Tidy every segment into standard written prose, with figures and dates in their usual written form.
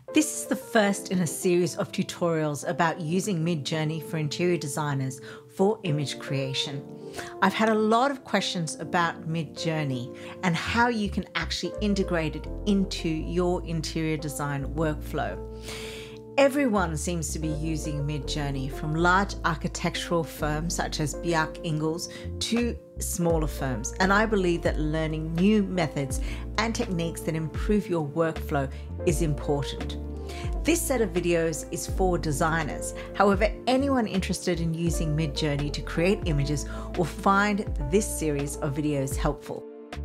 This is the first in a series of tutorials about using MidJourney for interior designers for image creation. I've had a lot of questions about MidJourney and how you can actually integrate it into your interior design workflow. Everyone seems to be using MidJourney, from large architectural firms such as Bjarke Ingels to smaller firms, and I believe that learning new methods and techniques that improve your workflow is important. This set of videos is for designers. However, anyone interested in using MidJourney to create images will find this series of videos helpful.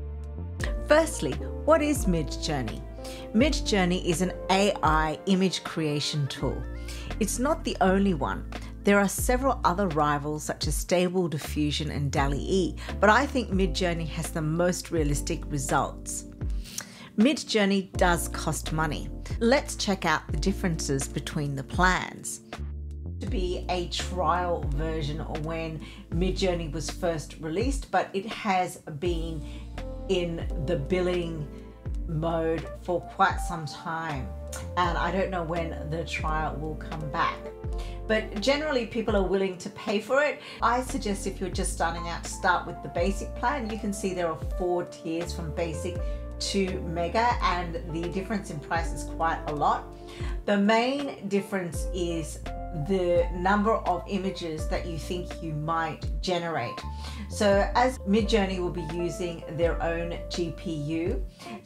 Firstly, what is MidJourney? MidJourney is an AI image creation tool. It's not the only one. There are several other rivals such as Stable Diffusion and DALL-E, but I think MidJourney has the most realistic results. MidJourney does cost money. Let's check out the differences between the plans. To be a trial version when MidJourney was first released, but it has been in the billing mode for quite some time, and I don't know when the trial will come back, but generally people are willing to pay for it. I suggest if you're just starting out to start with the basic plan. You can see there are 4 tiers from basic to mega, and the difference in price is quite a lot. The main difference is the number of images that you think you might generate. So as MidJourney will be using their own GPU,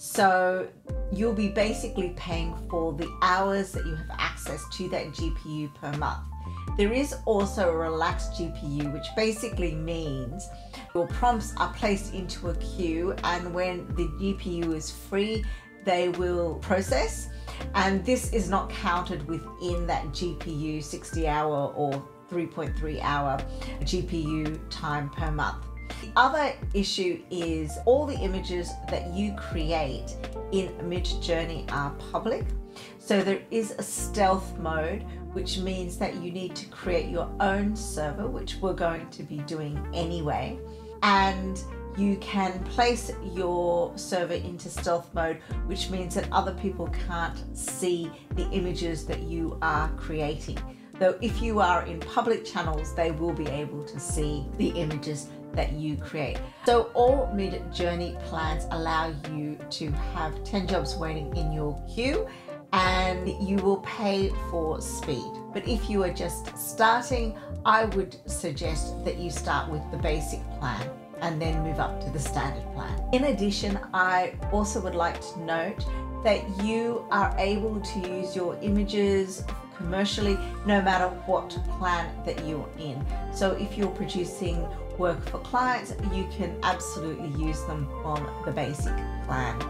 so you'll be basically paying for the hours that you have access to that GPU per month. There is also a relaxed GPU, which basically means your prompts are placed into a queue, and when the GPU is free, they will process, and this is not counted within that GPU 60-hour or 3.3-hour GPU time per month. The other issue is all the images that you create in MidJourney are public. So there is a stealth mode, which means that you need to create your own server, which we're going to be doing anyway. And you can place your server into stealth mode, which means that other people can't see the images that you are creating. Though if you are in public channels, they will be able to see the images that you create. So all MidJourney plans allow you to have 10 jobs waiting in your queue, and you will pay for speed. But if you are just starting, I would suggest that you start with the basic plan and then move up to the standard plan. In addition, I also would like to note that you are able to use your images commercially no matter what plan that you're in. So if you're producing work for clients, you can absolutely use them on the basic plan.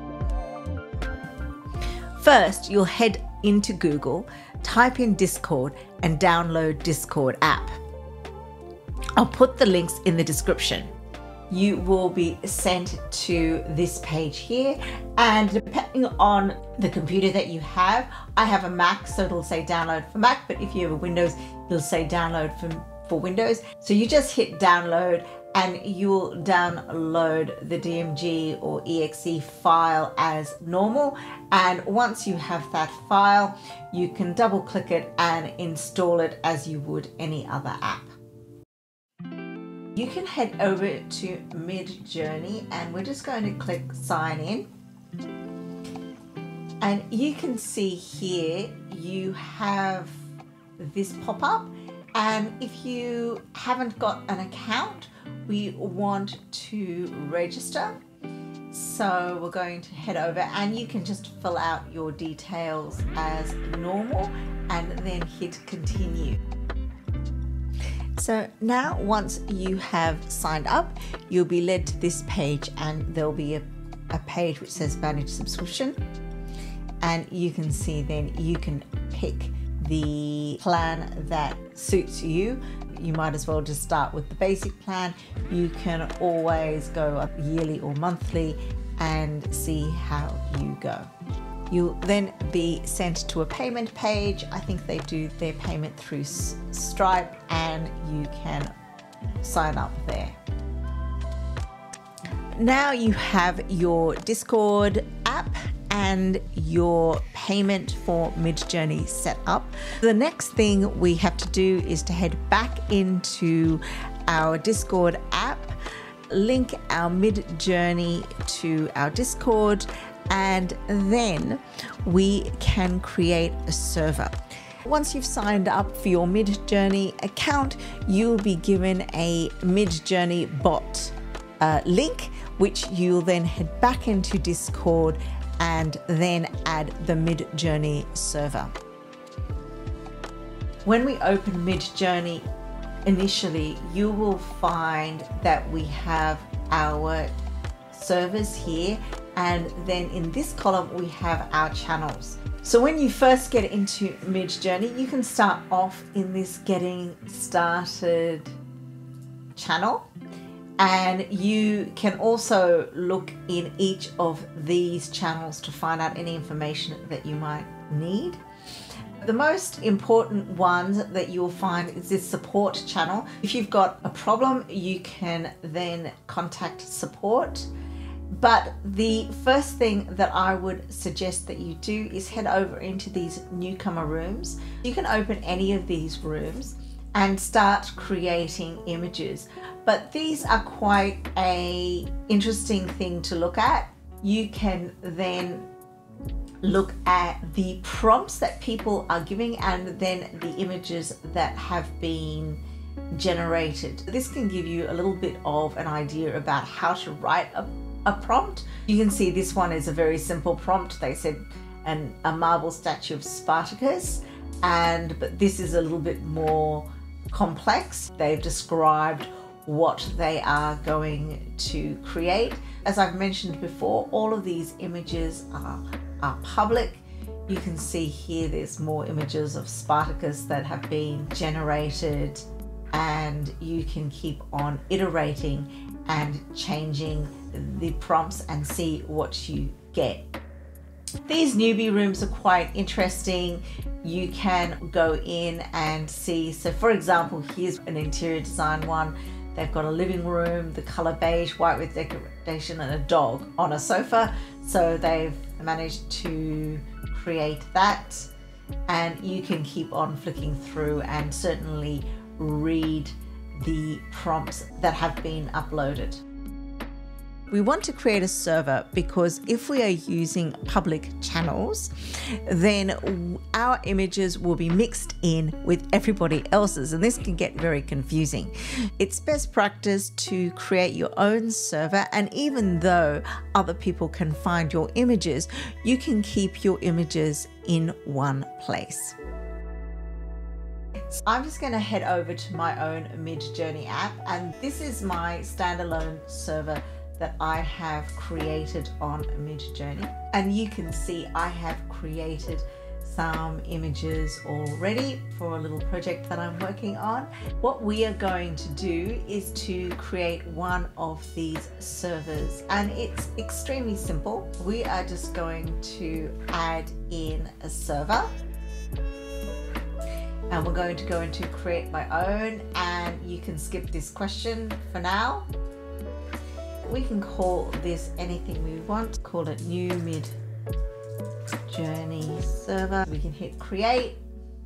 First, you'll head into Google, type in Discord and download Discord app. I'll put the links in the description. You will be sent to this page here, and depending on the computer that you have, I have a Mac, so it'll say download for Mac, but if you have a Windows, it'll say download for Windows. So you just hit download and you'll download the DMG or EXE file as normal. And once you have that file, you can double click it and install it as you would any other app. You can head over to MidJourney, and we're just going to click sign in. And you can see here you have this pop up, and if you haven't got an account, we want to register. So we're going to head over, and you can just fill out your details as normal and then hit continue. So now once you have signed up, you'll be led to this page, and there'll be a page which says manage subscription, and you can see then you can pick the plan that suits you. You might as well just start with the basic plan. You can always go up yearly or monthly and see how you go. You'll then be sent to a payment page. I think they do their payment through Stripe, and you can sign up there. Now you have your Discord app, and your payment for MidJourney set up. The next thing we have to do is to head back into our Discord app, link our MidJourney to our Discord, and then we can create a server. Once you've signed up for your MidJourney account, you'll be given a MidJourney bot link, which you'll then head back into Discord and then add the MidJourney server. When we open MidJourney initially, you will find that we have our servers here, and then in this column we have our channels. So when you first get into MidJourney, you can start off in this getting started channel, and you can also look in each of these channels to find out any information that you might need. The most important one that you'll find is this support channel. If you've got a problem, you can then contact support. But the first thing that I would suggest that you do is head over into these newcomer rooms. You can open any of these rooms and start creating images. But these are quite an interesting thing to look at. You can then look at the prompts that people are giving and then the images that have been generated. This can give you a little bit of an idea about how to write a prompt. You can see this one is a very simple prompt. They said a marble statue of Spartacus, but this is a little bit more complex. They've described what they are going to create. As I've mentioned before, all of these images are public. You can see here there's more images of Spartacus that have been generated, and you can keep on iterating and changing the prompts and see what you get. These newbie rooms are quite interesting. You can go in and see, so for example, here's an interior design one. They've got a living room, the color beige, white with decoration, and a dog on a sofa. So they've managed to create that, and you can keep on flicking through and certainly read the prompts that have been uploaded. We want to create a server because if we are using public channels, then our images will be mixed in with everybody else's, and this can get very confusing. It's best practice to create your own server, and even though other people can find your images, you can keep your images in one place. I'm just going to head over to my own MidJourney app, and this is my standalone server that I have created on MidJourney, and you can see I have created some images already for a little project that I'm working on. What we are going to do is to create one of these servers, and it's extremely simple. We are just going to add in a server, and we're going to go into create my own, and you can skip this question for now. We can call this anything we want. Call it new MidJourney server. We can hit create.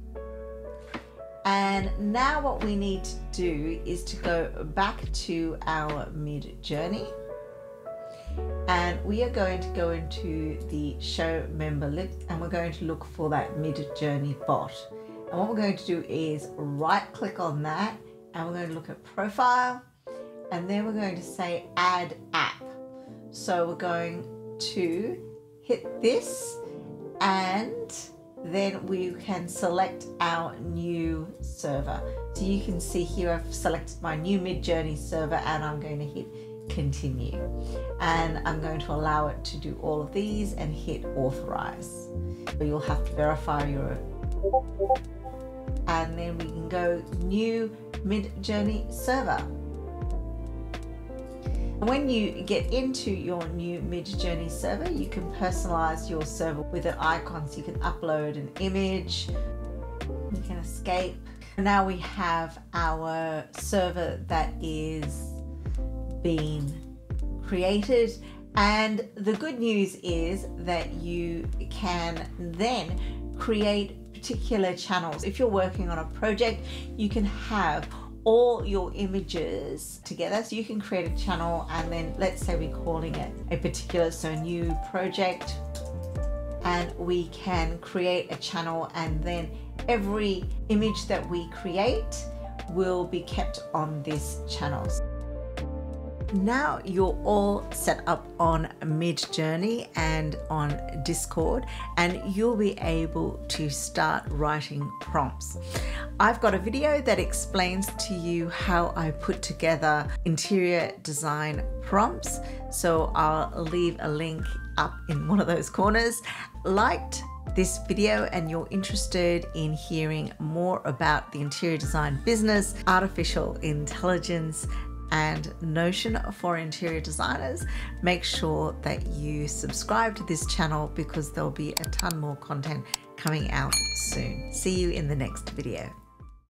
And now what we need to do is to go back to our MidJourney. And we are going to go into the show member list, and we're going to look for that MidJourney bot. And what we're going to do is right click on that, and we're going to look at profile. And then we're going to say add app. So we're going to hit this, and then we can select our new server. So you can see here I've selected my new MidJourney server, and I'm going to hit continue. And I'm going to allow it to do all of these and hit authorize. So you'll have to verify your, and then we can go new MidJourney server. When you get into your new MidJourney server, you can personalize your server with an icon, so you can upload an image, you can escape. Now we have our server that is being created, And the good news is that you can then create particular channels. If you're working on a project, you can have all your images together. So you can create a channel, and then let's say we're calling it a particular, so new project, and we can create a channel, and then every image that we create will be kept on this channel. Now you're all set up on MidJourney and on Discord, and you'll be able to start writing prompts. I've got a video that explains to you how I put together interior design prompts, so I'll leave a link up in one of those corners. Liked this video and you're interested in hearing more about the interior design business, artificial intelligence, and Notion for interior designers, make sure that you subscribe to this channel because there'll be a ton more content coming out soon. See you in the next video.